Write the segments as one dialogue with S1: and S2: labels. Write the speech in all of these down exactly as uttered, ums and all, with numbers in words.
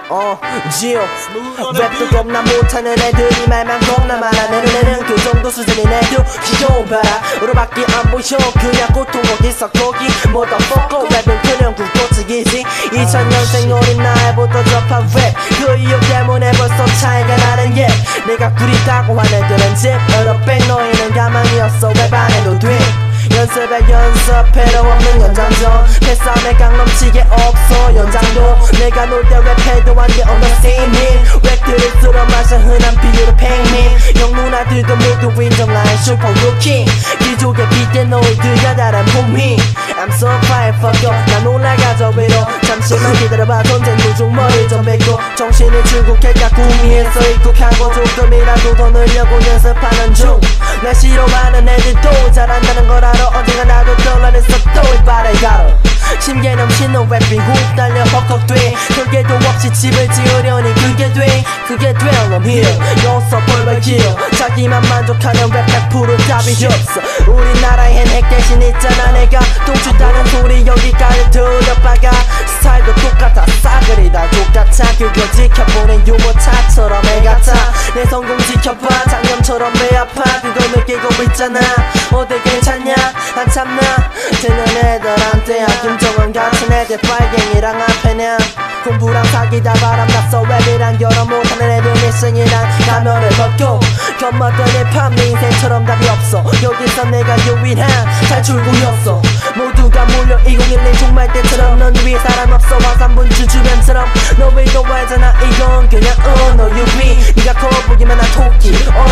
S1: 어, 지오 랩도 겁나 못하는 애들이 말만 겁나 많아. 내 눈에는 그 정도 수준인 애들 귀여운 바라 으로밖에 안 보여. 그냥 고통 어디서 거기 motherfucker. 랩은 그냥 굵고치기지. 이천 년생 어린 나이부터 접한 랩 그 이유 때문에 벌써 차이가 나는 게 내가 구리다고 한 애들은 집 어렵백 너희는 가만히었어. 랩 안 해도 돼. 연습에 연습 필요 없는 연장전 패싸움에 강 넘치게 없어 연장도. 내가 놀 때 랩해도 안 돼 on the same hit. 랩들을 쓸어 마셔 흔한 비유로 팽민. 형 누나들도 모두 인정한 슈퍼 루키. 기족에 빗대 너희들과 다른 봄이 I'm so fine fuck you. 난 올라가 저 위로 잠시만 기다려봐. 전쟁 도중 머리 좀 뱉고 정신이 출국할까 구미에서 입국하고 조금이라도 더 늘려고 연습하는 중. 날 싫어하는 애들도 잘한다는 걸 알아. 언젠가 나도 떠나는 속도에 발을 가로 심계 넘치는 랩이 훅 달려 헉헉돼. 설계도 없이 집을 지으려니 그게 돼 그게 돼 I'm here 여기서 벌벌 기어. 자기만 만족하는 랩 백 퍼센트 답이 없어. 우리나라엔 핵 대신 있잖아. 내가 똥주다는 소리 여기까지 들려박아. 스타일도 똑같아 싸그리 다 똑같아. 그걸 지켜보는 유모차처럼 애같아. 내 성공 지켜봐 작년처럼 배 아파. 그걸 느끼고 있잖아. 어때 괜찮냐 안 참나. 듣는 애들한테 야 김정은 같은 애들 빨갱이랑 앞에냐. 공부랑 사기다 바람났어. 랩이랑 결혼 못하는 애들 미싱이랑 가면을 벗고 겁먹더니 팝 내 인생처럼 답이 없어. 여기서 내가 유일한 탈출구였어. 모두가 몰려 이천십일 종말 때처럼 넌 위에 사람 없어. 화산분주 주변처럼 너희도 알잖아 이건 그냥 언어 유비. 네가 커 보기만 한 토끼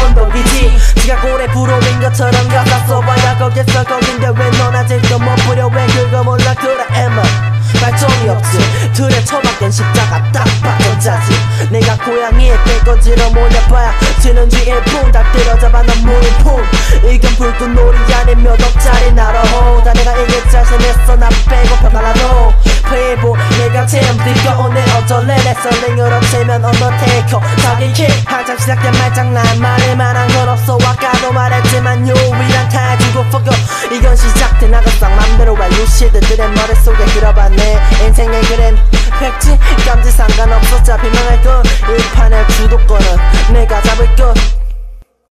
S1: 언덕이지. 지가 고래 부러인 것처럼 가사 써봐야 거기서 거긴데 왜 넌 아직도 못 부려. 왜 그거 몰라 그래 엠마 발전이 없지. 틀에 처박힌 십자가 딱 봐도 짜지. 내가 고양이의 떼거지로 몰려봐야 지는 뒤일 뿐. 다 때려잡아 넌 무일푼. 이건 불꽃놀이 아닌 몇 억짜리 나로. 다 내가 이길 자신 있어 나 빼고 평하나도 페이보 내가 챔 뜨거운 내 어쩔래. 레슬링으로 치면 언더테이커 사기킥. 한참 시작된 말장난 말할만한 건 없어. 아까도 말했지만 유일한 탈주고 fuck you. 이건 시작된 나가상 맘대로 할 루시드들의 머릿속에 들어봤네. 인생의 그림 팩지 깜지 상관없어. 잡히면